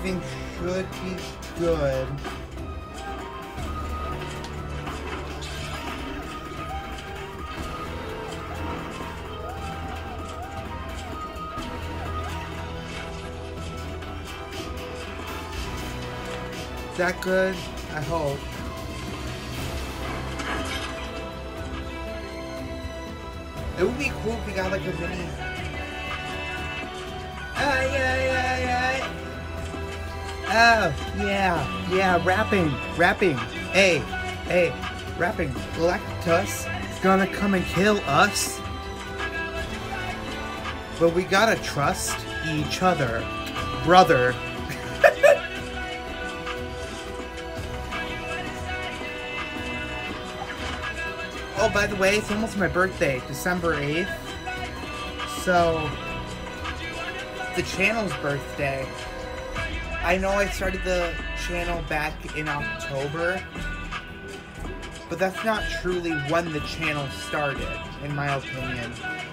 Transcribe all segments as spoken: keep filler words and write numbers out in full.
everything should be good. Is that good? I hope. It would be cool if we got like a mini. Oh yeah, yeah, yeah. Oh yeah, yeah. Rapping, rapping. Hey, hey, rapping. Galactus is gonna come and kill us, but we gotta trust each other, brother. Oh, by the way, it's almost my birthday, December eighth. So, the channel's birthday. I know I started the channel back in October, but that's not truly when the channel started, in my opinion.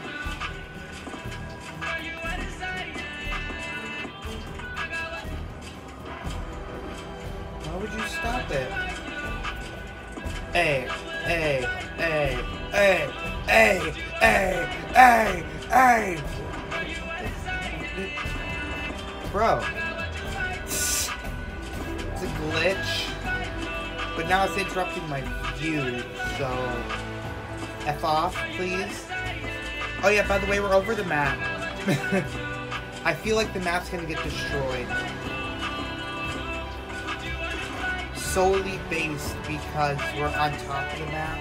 Why would you stop it? Hey, hey, hey, hey, hey, hey, hey, hey! Bro. It's a glitch. But now it's interrupting my view, so... F off, please. Oh yeah, by the way, we're over the map. I feel like the map's gonna get destroyed. Solely based because we're on top of the map.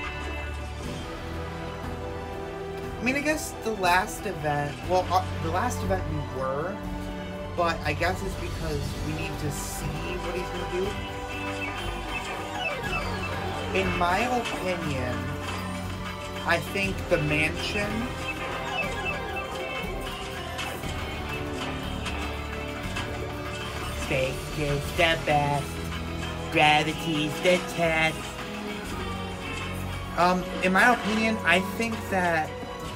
I mean, I guess the last event, well, uh, the last event we were, but I guess it's because we need to see what he's gonna do. In my opinion, I think the mansion Space is the best. Gravity's the test. Um, in my opinion, I think that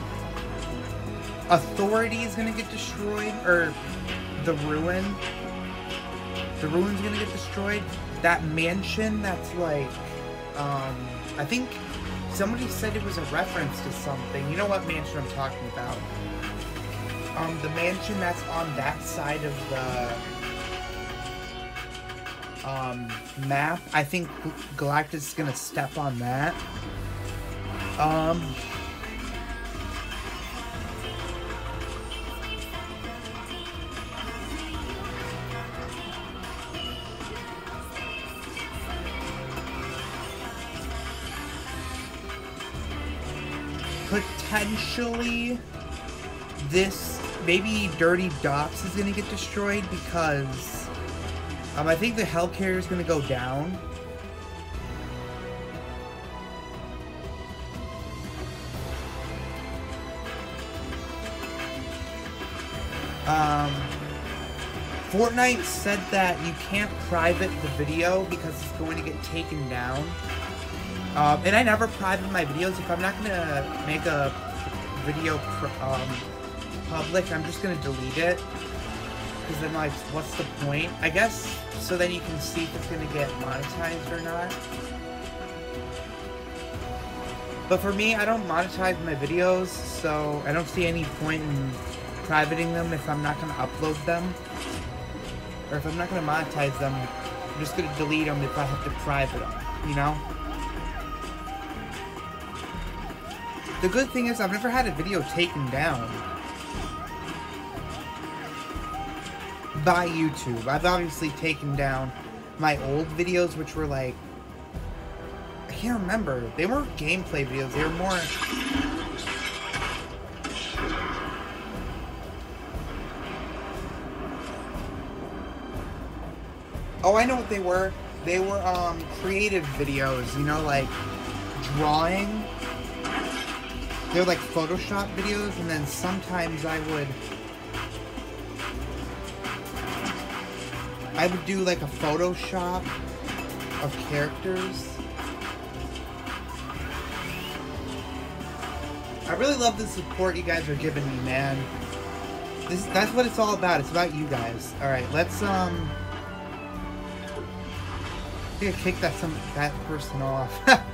Authority is gonna get destroyed, or the Ruin. The Ruin's gonna get destroyed. That mansion that's like, um, I think somebody said it was a reference to something. You know what mansion I'm talking about. Um, the mansion that's on that side of the Um, map. I think Galactus is gonna step on that. Um, potentially, this maybe Dirty Docks is gonna get destroyed because. Um, I think the Hellcarrier is going to go down. Um, Fortnite said that you can't private the video because it's going to get taken down. Um, and I never private my videos. If I'm not going to make a video pr um, public, I'm just going to delete it. Because then, like, what's the point? I guess so then you can see if it's going to get monetized or not. But for me, I don't monetize my videos, so I don't see any point in privating them if I'm not going to upload them. Or if I'm not going to monetize them, I'm just going to delete them if I have to private them, you know? The good thing is I've never had a video taken down by YouTube. I've obviously taken down my old videos, which were like, I can't remember. They weren't gameplay videos. They were more. Oh, I know what they were. They were um creative videos. You know, like drawing. They're like Photoshop videos, and then sometimes I would. I would do like a Photoshop of characters. I really love the support you guys are giving me, man. This that's what it's all about. It's about you guys. All right, let's um think I kicked that some that person off.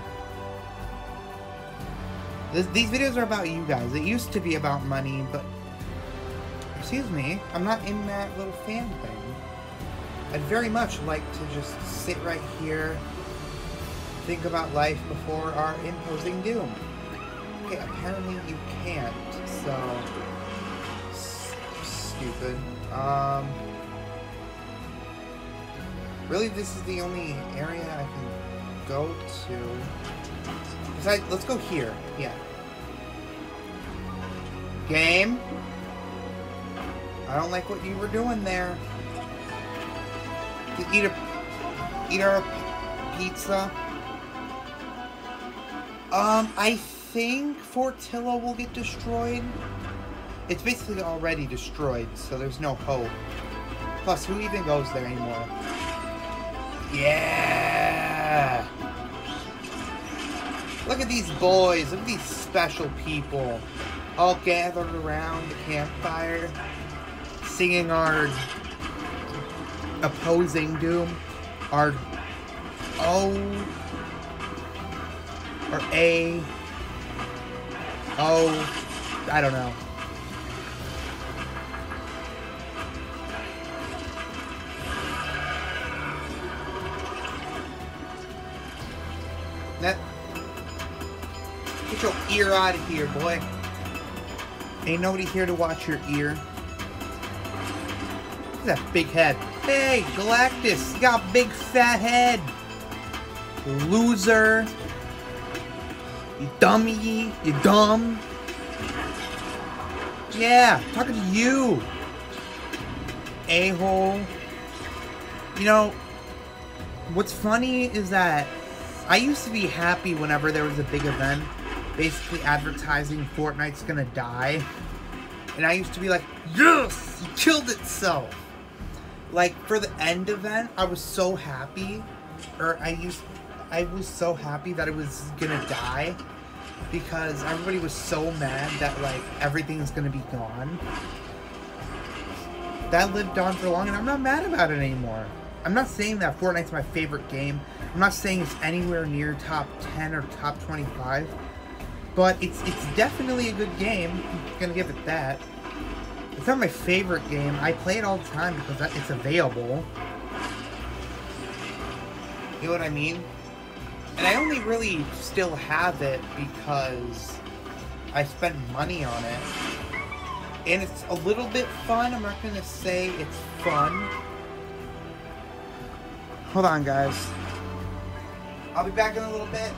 this, these videos are about you guys. It used to be about money, but excuse me, I'm not in that little fan thing. I'd very much like to just sit right here, think about life before our imposing doom. Okay, apparently you can't, so S stupid. Um, really, this is the only area I can go to. Besides, let's go here. Yeah. Game. I don't like what you were doing there. Eat a, eat our pizza. Um, I think Fortillo will get destroyed. It's basically already destroyed, so there's no hope. Plus, who even goes there anymore? Yeah! Look at these boys. Look at these special people. All gathered around the campfire, singing our opposing doom. Our O... Or A... O... I don't know. That... Get your ear out of here, boy. Ain't nobody here to watch your ear. Look at that big head. Hey, Galactus, you got a big fat head. Loser. You dummy. You dumb. Yeah, talking to you. A-hole. You know, what's funny is that I used to be happy whenever there was a big event, basically advertising Fortnite's gonna die. And I used to be like, yes, he killed itself. Like, for the end event, I was so happy, or I used, I was so happy that it was gonna die, because everybody was so mad that, like, everything's gonna be gone. That lived on for long, and I'm not mad about it anymore. I'm not saying that Fortnite's my favorite game. I'm not saying it's anywhere near top ten or top twenty-five, but it's it's definitely a good game. I'm gonna give it that. It's not my favorite game. I play it all the time because it's available. You know what I mean? And I only really still have it because I spent money on it. And it's a little bit fun. I'm not gonna say it's fun. Hold on, guys. I'll be back in a little bit.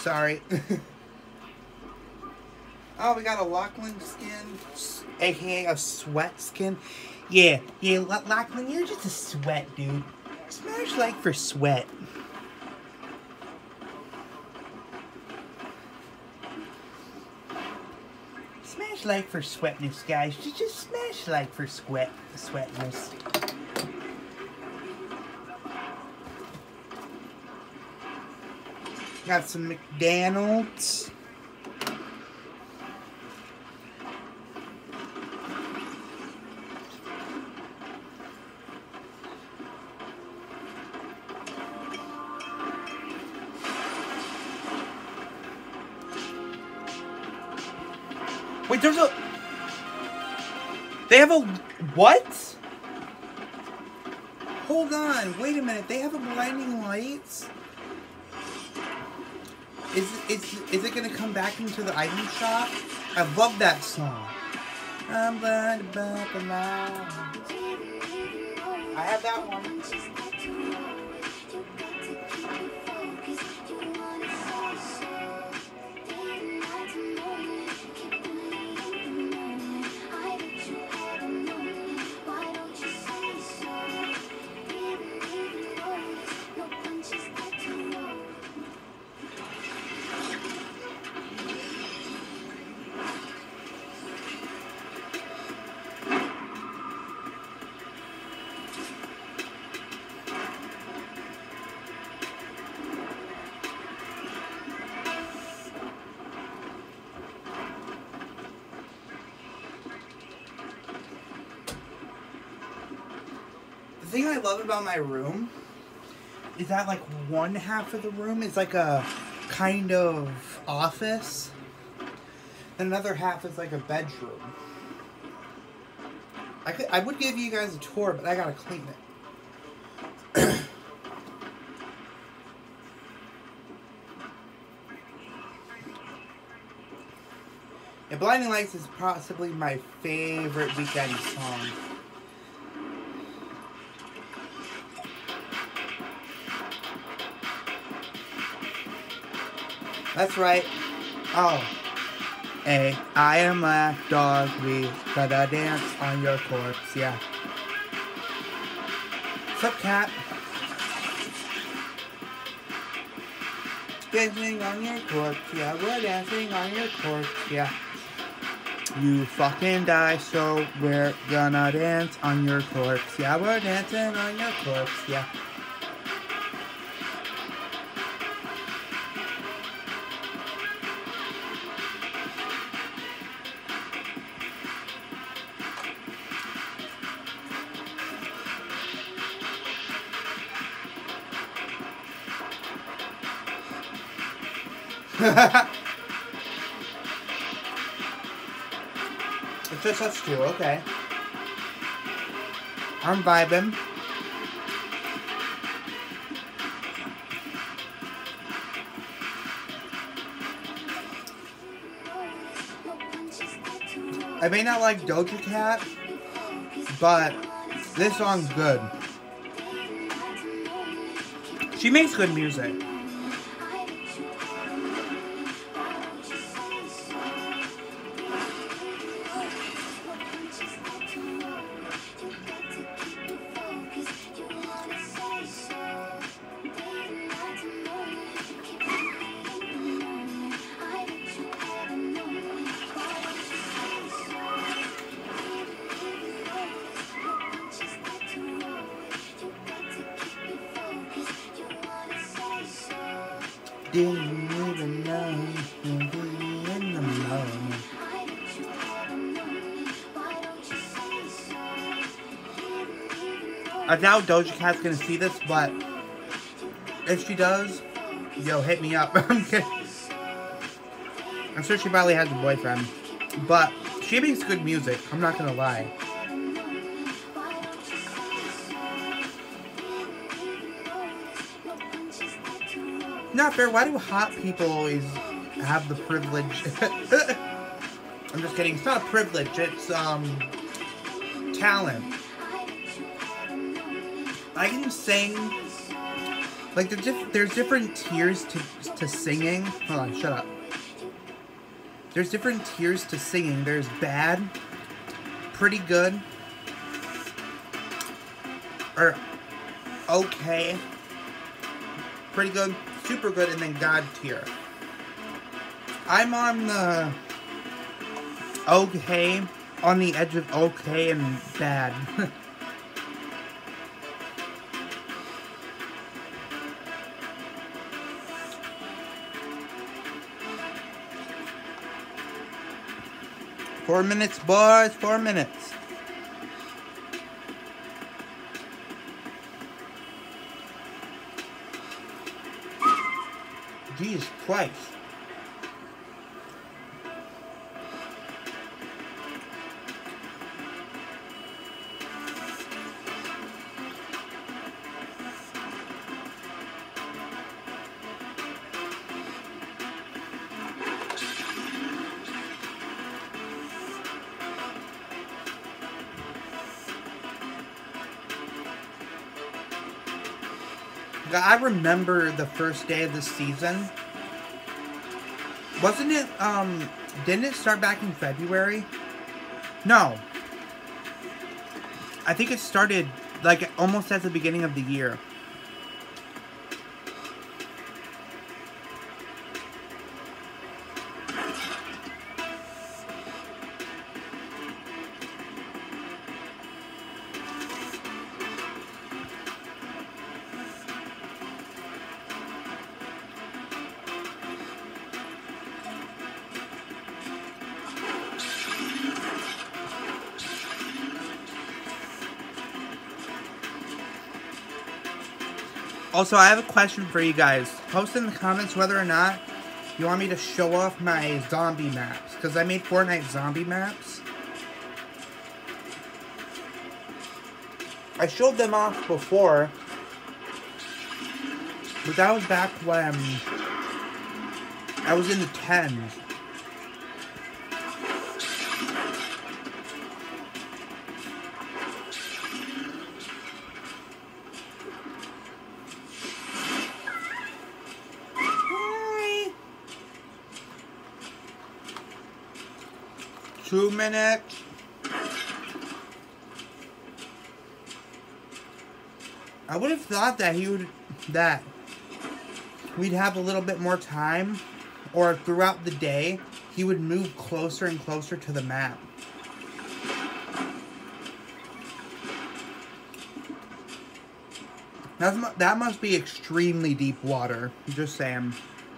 sorry. Oh, we got a Lachlan skin, aka a sweat skin. Yeah, yeah, Lachlan, you're just a sweat, dude. Smash like for sweat. Smash like for sweatness, guys. Just, just smash like for sweat, sweatness. Got some McDonald's. Wait, there's a... They have a... What? Hold on. Wait a minute. They have a Blinding Lights? Is, is, is it going to come back into the item shop? I love that song. I'm blinded by the light. I have that one. The thing I love about my room is that like one half of the room is like a kind of office, and another half is like a bedroom. I could, I would give you guys a tour, but I gotta clean it. And Blinding Lights is possibly my favorite Weekend song. That's right. Oh. Hey, I am Black Dog. We gotta dance on your corpse, yeah. What's up, cat? Dancing on your corpse, yeah. We're dancing on your corpse, yeah. You fucking die, so we're gonna dance on your corpse, yeah. We're dancing on your corpse, yeah. It's just us two, okay. I'm vibing. I may not like Doja Cat, but this song's good. She makes good music. Didn't even know you'd be in the moment. I doubt Doja Cat's gonna see this, but if she does, yo, hit me up. I'm kidding. I'm sure she probably has a boyfriend, but she makes good music. I'm not gonna lie. Not fair. Why do hot people always have the privilege? I'm just kidding. It's not a privilege. It's um talent. I can sing Like, there's, diff there's different tiers to, to singing. Hold on, shut up. There's different tiers to singing. There's bad, pretty good, or okay, pretty good, super good, and then God tier. I'm on the okay, on the edge of okay and bad. Four minutes, boys, four minutes. Jesus Christ. I remember the first day of the season. Wasn't it, um, didn't it start back in February? No. I think it started, like, almost at the beginning of the year. Also, I have a question for you guys. Post in the comments whether or not you want me to show off my zombie maps. Because I made Fortnite zombie maps. I showed them off before. But that was back when I was in the tens. Two minutes. I would have thought that he would, that we'd have a little bit more time, or throughout the day, he would move closer and closer to the map. That's, that must be extremely deep water. Just saying.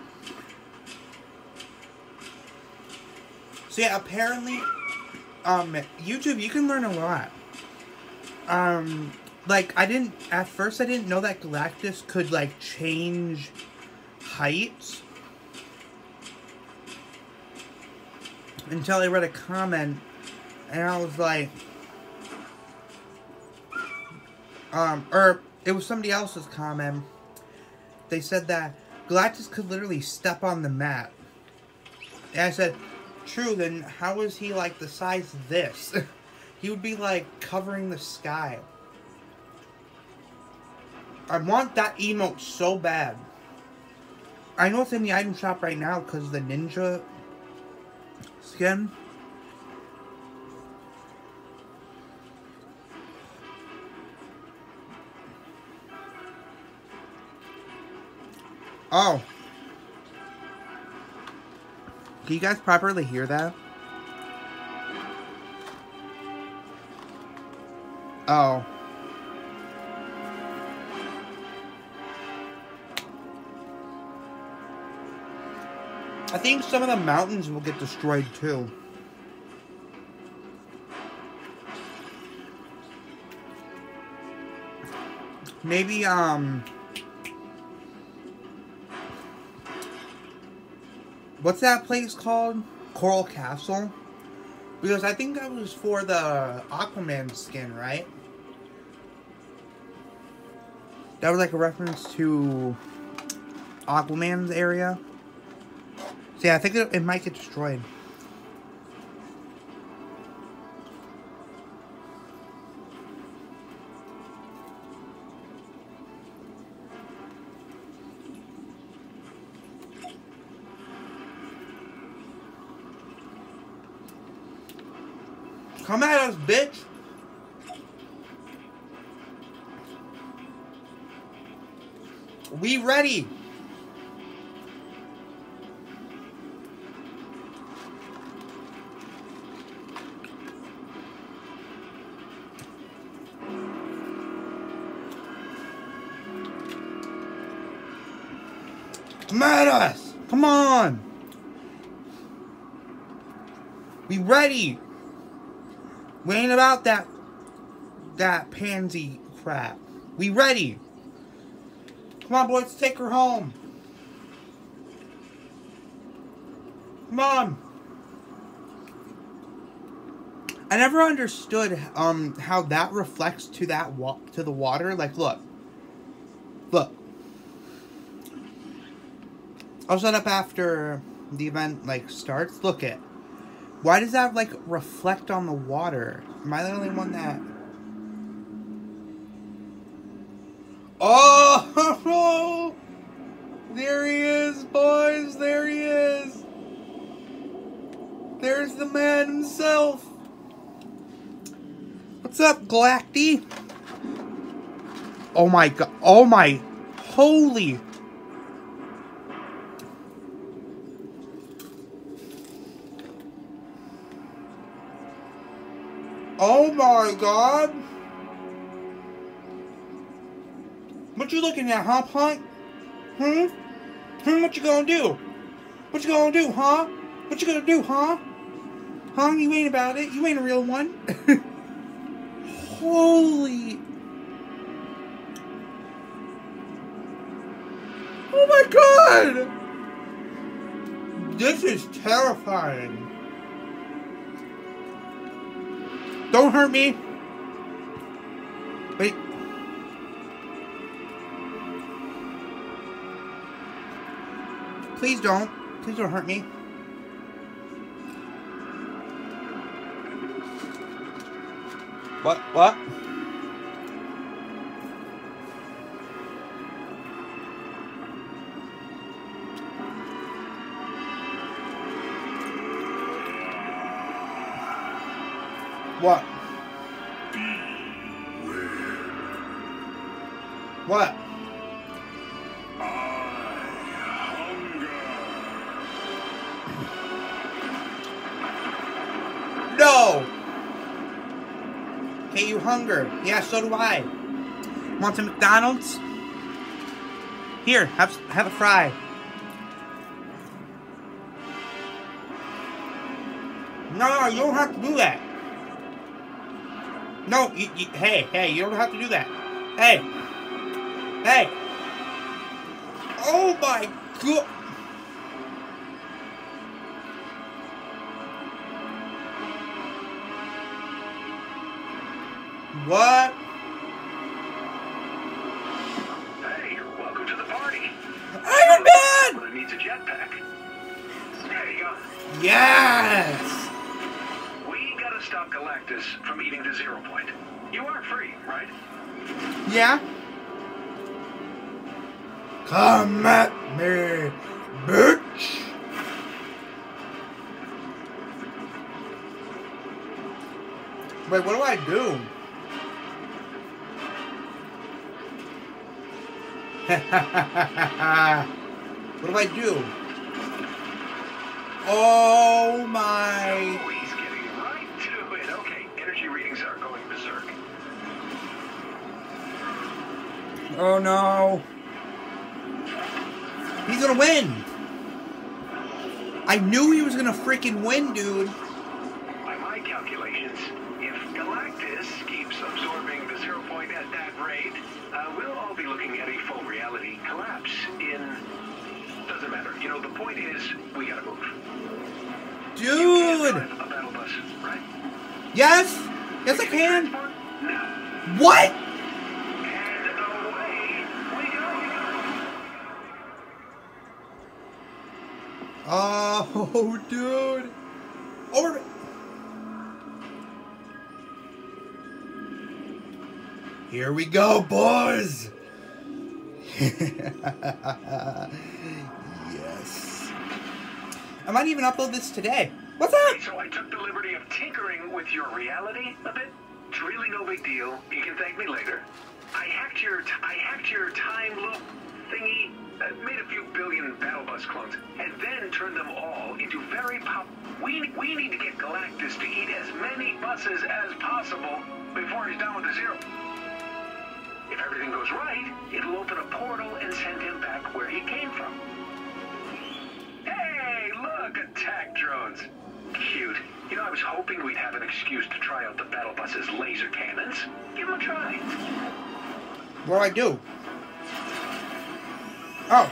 So yeah, apparently, um, YouTube, you can learn a lot. Um, like, I didn't, at first I didn't know that Galactus could, like, change heights. Until I read a comment, and I was like, um, or it was somebody else's comment. They said that Galactus could literally step on the map. And I said, true, then how is he like the size of this? He would be like covering the sky. I want that emote so bad. I know it's in the item shop right now because of the ninja skin. Oh. Can you guys properly hear that? Oh. I think some of the mountains will get destroyed too. Maybe, um... what's that place called? Coral Castle? Because I think that was for the Aquaman skin, right? That was like a reference to Aquaman's area. So yeah, I think it, it might get destroyed. Come at us, bitch. We ready. Come at us. Come on. We ready. We ain't about that that pansy crap. We ready. Come on, boys, let's take her home. Come on. I never understood um how that reflects to that wa to the water. Like, look, look. I'll shut up after the event like starts. Look it. Why does that like reflect on the water? Am I the only one that? Oh, there he is, boys. There he is. There's the man himself. What's up, Galacty? Oh my god. Oh my. Holy. Oh my god. What you looking at, huh, punk? Hmm? Hmm, what you gonna do? What you gonna do, huh? What you gonna do, huh? Huh? You ain't about it. You ain't a real one. Holy. Oh my god! This is terrifying. Don't hurt me. Wait. Please don't. Please don't hurt me. What? What? What? What? No! Hey, you hunger. Yeah, so do I. Want some McDonald's? Here, have have a fry. No, you don't have to do that. No, you, you, hey, hey, you don't have to do that. Hey. Hey. Oh my god. What? Hey, welcome to the party. Iron Man! But it needs a jetpack. There you go. Yes! We gotta stop Galactus from eating the Zero Point. You are free, right? Yeah? Come at me, bitch! Wait, what do I do? What do I do? Oh my... Oh, he's getting right to it. Okay, energy readings are going berserk. Oh no. He's gonna win! I knew he was gonna freaking win, dude. By my calculations, if Galactus keeps absorbing the Zero Point at that rate, uh, we'll all be looking at a full reality collapse in... Doesn't matter. You know, the point is, we gotta move. Dude! You can't drive a battle bus, right? Yes! Yes, I can! No. What? And away we go. Oh, dude! Over. Here we go, boys! Yes. I might even upload this today. What's up? Hey, so I took the liberty of tinkering with your reality a bit. It's really no big deal. You can thank me later. I hacked your t I hacked your time loop thingy, uh, made a few billion battle bus clones, and then turned them all into very pop. We we need to get Galactus to eat as many buses as possible before he's done with the Zero. If everything goes right, it'll open a portal and send him back where he came from. Hey, look, attack drones. Cute. You know, I was hoping we'd have an excuse to try out the battle bus's laser cannons. Give them a try. What do I do? Oh.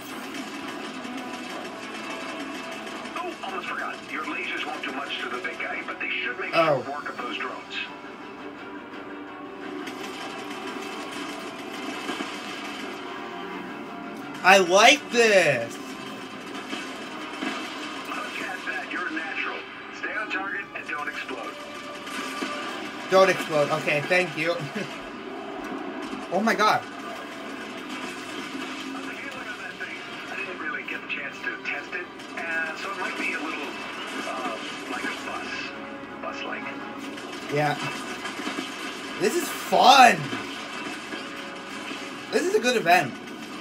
Oh, almost forgot. Your lasers won't do much to the big guy, but they should make Oh. short work of those drones. I like this. Look at that. You're natural. Stay on target and don't explode. Don't explode. Okay, thank you. Oh my god. The feeling on that thing, I didn't really get the chance to test it, uh, so it might be a little, uh, like a bus. Bus-like. Yeah. This is fun. This is a good event.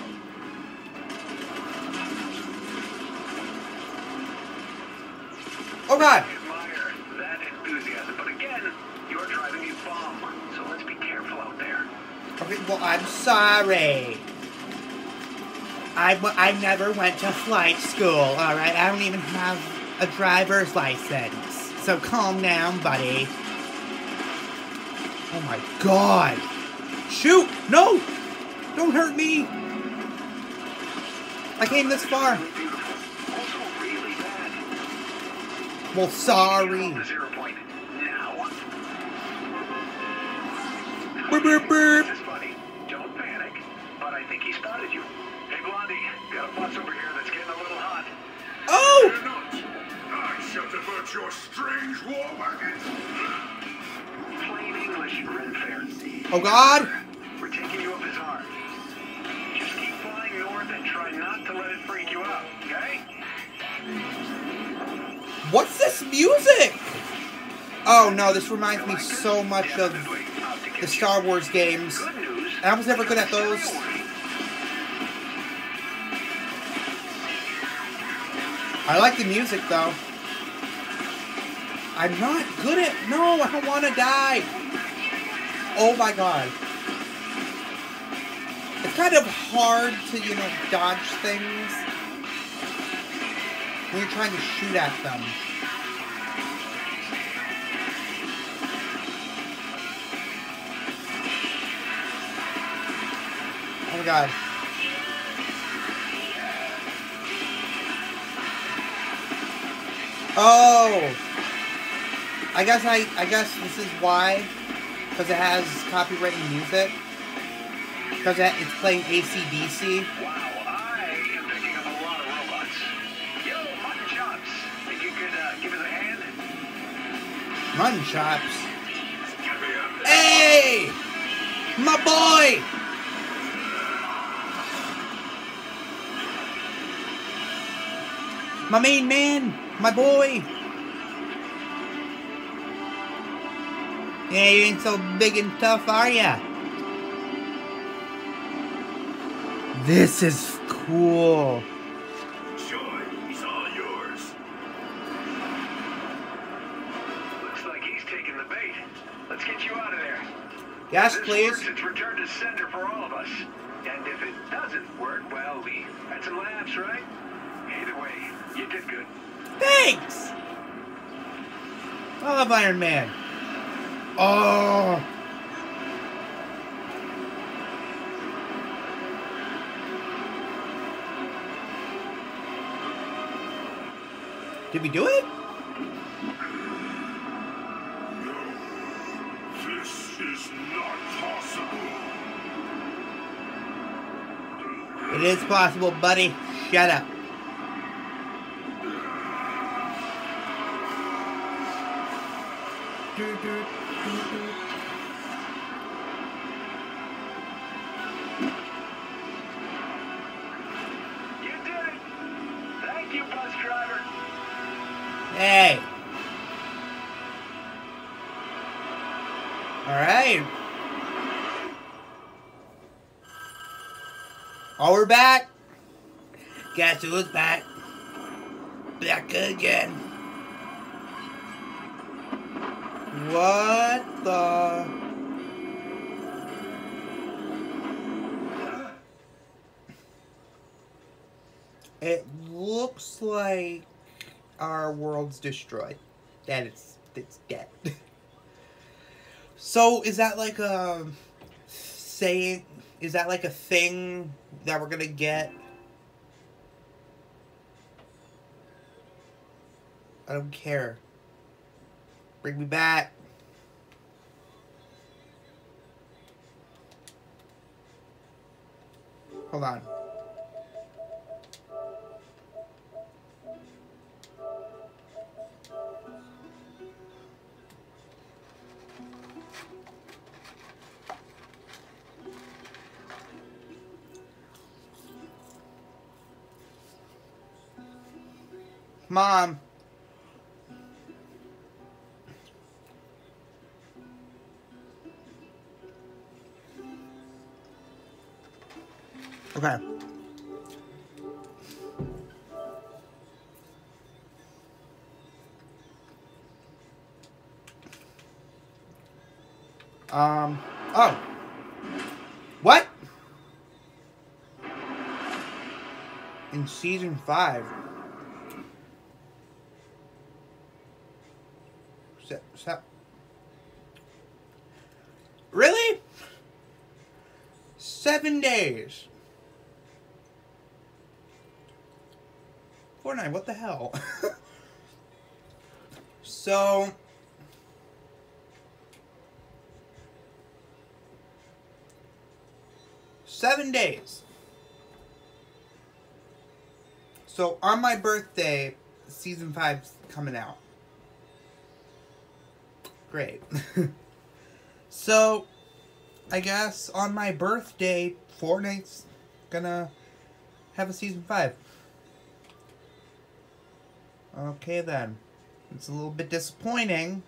Oh god. I admire that enthusiasm, but again, you're driving a bomb, so let's be careful out there. Okay, well, I'm sorry. I, w I never went to flight school, alright? I don't even have a driver's license. So calm down, buddy. Oh my god. Shoot! No! Don't hurt me! I came this far. Beautiful. Also really bad. Well, sorry. Get off the zero point now. Burp, burp, burp. This is funny. Don't panic, but I think he spotted you. Hey, Blondie, got a bus over here that's getting a little hot. Oh! Fear not. I shall divert your strange war wagon. Plain English, Renfair. Oh god! We're taking you up his arm. Just keep flying north and try not to let it freak you out, okay? What's this music? Oh no, this reminds me so much of Definitely out to get the you. Star Wars games. Good news. I was never good at those. I like the music though. I'm not good at... No, I don't want to die. Oh my god. It's kind of hard to, you know, dodge things when you're trying to shoot at them. Oh my god. Oh! I guess I, I guess this is why. Because it has copyrighted music. Because it, it's playing A C D C. Wow, I am picking up a lot of robots. Yo, mutton chops. Think you could uh, give us a hand? Mutton chops. Give me a Hey! My boy! My main man! My boy! Yeah, you ain't so big and tough, are ya? This is cool. joy. He's all yours. Looks like he's taking the bait. Let's get you out of there. Yes, This please. works, it's return to sender for all of us. And if it doesn't work, well, we had some laughs, right? Either way, you did good. Thanks! I love Iron Man. Oh! Did we do it? This is not possible. It is possible, buddy. Shut up. Do, do, do, do. You did it! Thank you, bus driver. Hey. Alright. Oh, we're back. Guess who's back? Back again. What the... It looks like our world's destroyed. That it's, it's dead. So, is that like a... saying... Is that like a thing that we're gonna get? I don't care. Bring me back. Hold on. Mom. Okay. Um, oh. What? In season five. Se se really? Seven days. Fortnite, what the hell? So... Seven days. So, on my birthday, season five's coming out. Great. So, I guess on my birthday, Fortnite's gonna have a season five. Okay then. It's a little bit disappointing,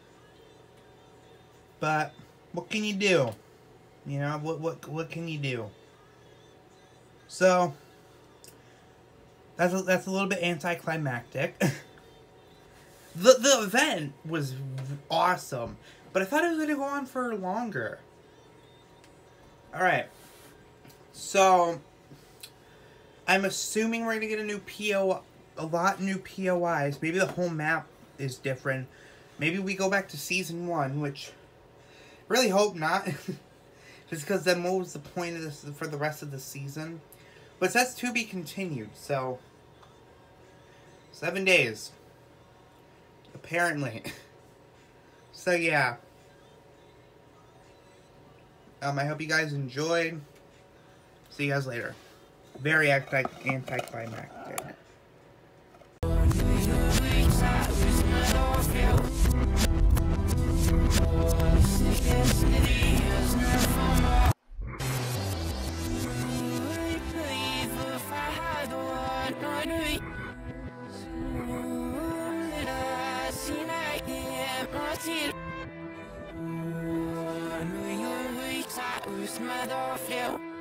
but what can you do? You know, what what what can you do? So that's a, that's a little bit anticlimactic. the the event was awesome, but I thought it was going to go on for longer. All right. So I'm assuming we're going to get a new P O a lot new P O Is. Maybe the whole map is different. Maybe we go back to season one, which I really hope not. Just because then what was the point of this for the rest of the season? But it says to be continued, so seven days. Apparently. So yeah. Um, I hope you guys enjoyed. See you guys later. Very anti anticlimactic. Smell of you.